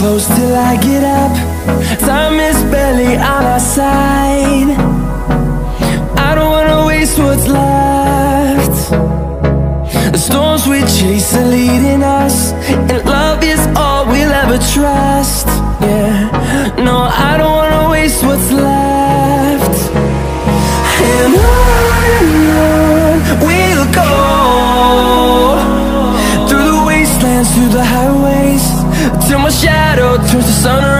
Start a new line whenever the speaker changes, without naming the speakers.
close till I get up. Time is barely on our side. I don't wanna waste what's left. The storms we chase are leading us, and love is all we'll ever trust. Yeah, no, I don't wanna waste what's left. And on we'll go, through the wastelands, through the highways, till my shadow turns to sun